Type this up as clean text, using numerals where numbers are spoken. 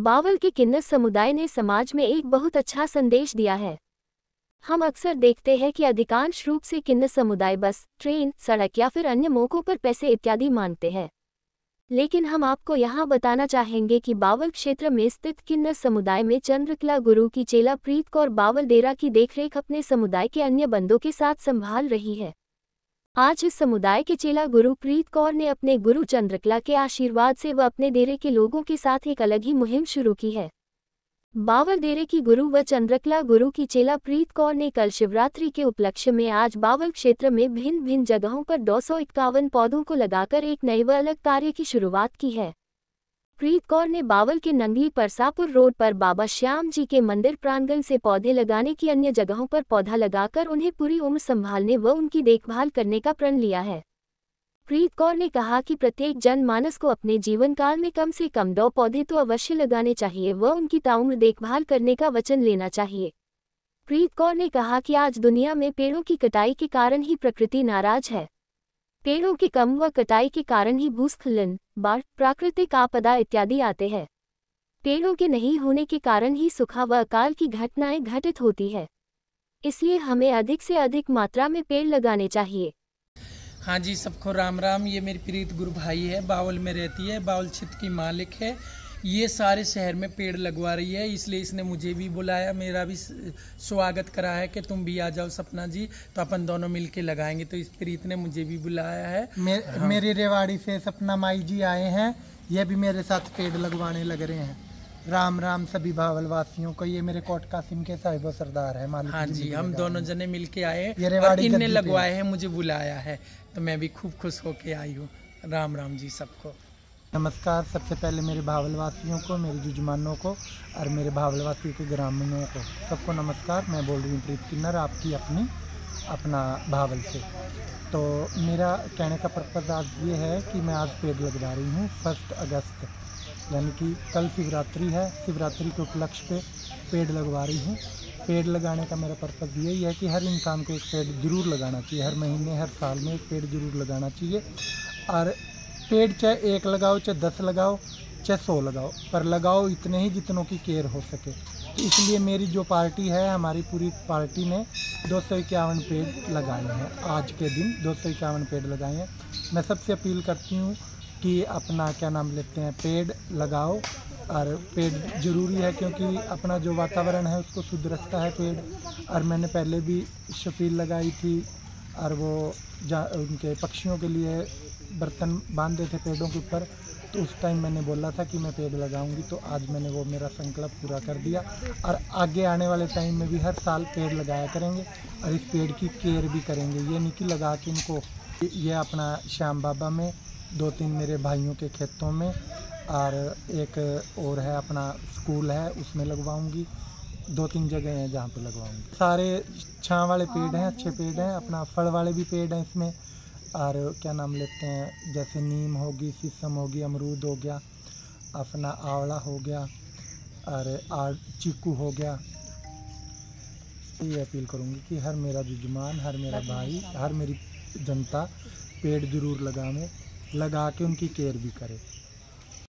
बावल के किन्नर समुदाय ने समाज में एक बहुत अच्छा संदेश दिया है। हम अक्सर देखते हैं कि अधिकांश रूप से किन्नर समुदाय बस, ट्रेन, सड़क या फिर अन्य मौकों पर पैसे इत्यादि मांगते हैं। लेकिन हम आपको यहाँ बताना चाहेंगे कि बावल क्षेत्र में स्थित किन्नर समुदाय में चंद्रकला गुरु की चेला प्रीत कौर बावल डेरा की देखरेख अपने समुदाय के अन्य बंदों के साथ संभाल रही है। आज इस समुदाय के चेला गुरु प्रीत कौर ने अपने गुरु चंद्रकला के आशीर्वाद से व अपने डेरे के लोगों के साथ एक अलग ही मुहिम शुरू की है। बावल डेरे की गुरु व चंद्रकला गुरु की चेला प्रीत कौर ने कल शिवरात्रि के उपलक्ष्य में आज बावल क्षेत्र में भिन्न भिन्न जगहों पर 251 पौधों को लगाकर एक नए व अलग कार्य की शुरुआत की है। प्रीत कौर ने बावल के नंगली परसापुर रोड पर बाबा श्याम जी के मंदिर प्रांगण से पौधे लगाने की अन्य जगहों पर पौधा लगाकर उन्हें पूरी उम्र संभालने व उनकी देखभाल करने का प्रण लिया है। प्रीत कौर ने कहा कि प्रत्येक जनमानस को अपने जीवन काल में कम से कम 2 पौधे तो अवश्य लगाने चाहिए व उनकी ताउम्र देखभाल करने का वचन लेना चाहिए। प्रीत कौर ने कहा कि आज दुनिया में पेड़ों की कटाई के कारण ही प्रकृति नाराज है। पेड़ों के कम व कटाई के कारण ही भूस्खलन, बाढ़, प्राकृतिक आपदा इत्यादि आते हैं। पेड़ों के नहीं होने के कारण ही सूखा व अकाल की घटनाएं घटित होती है। इसलिए हमें अधिक से अधिक मात्रा में पेड़ लगाने चाहिए। हाँ जी, सबको राम राम। ये मेरी प्रीत गुरु भाई है, बावल में रहती है, बावल क्षेत्र की मालिक है। ये सारे शहर में पेड़ लगवा रही है, इसलिए इसने मुझे भी बुलाया, मेरा भी स्वागत करा है कि तुम भी आ जाओ सपना जी, तो अपन दोनों मिलके लगाएंगे। तो इस प्रीत ने मुझे भी बुलाया है। हाँ। मेरी रेवाड़ी से सपना माई जी आए हैं, ये भी मेरे साथ पेड़ लगवाने लग रहे हैं। राम राम सभी बावल वासियों को। ये मेरे कोट कासिम के साहिब सरदार है मालिक। हाँ जी, हम दोनों जने मिलके आए और इनने लगवाए हैं, मुझे बुलाया है, तो मैं भी खूब खुश होके आई हूँ। राम राम जी सबको। नमस्कार। सबसे पहले मेरे बावल वासियों को, मेरे जुजमानों को और मेरे बावल वासियों के ग्रामीणों को सबको नमस्कार। मैं बोल रही हूँ प्रीत किन्नर, आपकी अपना बावल से। तो मेरा कहने का पर्पज़ आज ये है कि मैं आज पेड़ लगवा रही हूँ 1 अगस्त, यानी कि कल शिवरात्रि है। शिवरात्रि के उपलक्ष्य पे पेड़ लगवा रही हूँ। पेड़ लगाने का मेरा पर्पज़ यही है कि हर इंसान को एक पेड़ ज़रूर लगाना चाहिए। हर महीने, हर साल में एक पेड़ ज़रूर लगाना चाहिए। और पेड़ चाहे 1 लगाओ, चाहे 10 लगाओ, चाहे 100 लगाओ, पर लगाओ इतने ही जितनों की केयर हो सके। तो इसलिए मेरी जो पार्टी है, हमारी पूरी पार्टी ने 251 पेड़ लगाए हैं। आज के दिन 251 पेड़ लगाए हैं। मैं सबसे अपील करती हूँ कि अपना क्या नाम लेते हैं, पेड़ लगाओ। और पेड़ ज़रूरी है क्योंकि अपना जो वातावरण है उसको शुद्ध रखता है पेड़। और मैंने पहले भी शफील लगाई थी और वो उनके पक्षियों के लिए बर्तन बांधे थे पेड़ों के ऊपर, तो उस टाइम मैंने बोला था कि मैं पेड़ लगाऊंगी। तो आज मैंने वो मेरा संकल्प पूरा कर दिया और आगे आने वाले टाइम में भी हर साल पेड़ लगाया करेंगे और इस पेड़ की केयर भी करेंगे। ये नहीं कि लगा के इनको, ये अपना श्याम बाबा में, 2-3 मेरे भाइयों के खेतों में और एक और है अपना स्कूल है, उसमें लगवाऊंगी। 2-3 जगह हैं जहाँ पे लगवाऊंगी। सारे छाँव वाले पेड़ हैं, अच्छे पेड़ हैं। अपना फल वाले भी पेड़ हैं इसमें, और क्या नाम लेते हैं, जैसे नीम होगी, शीशम होगी, अमरूद हो गया, अपना आंवला हो गया और चीकू हो गया। ये अपील करूँगी कि हर मेरा जुजमान, हर मेरा भाई, हर मेरी जनता पेड़ ज़रूर लगावे, लगा के उनकी केयर भी करे।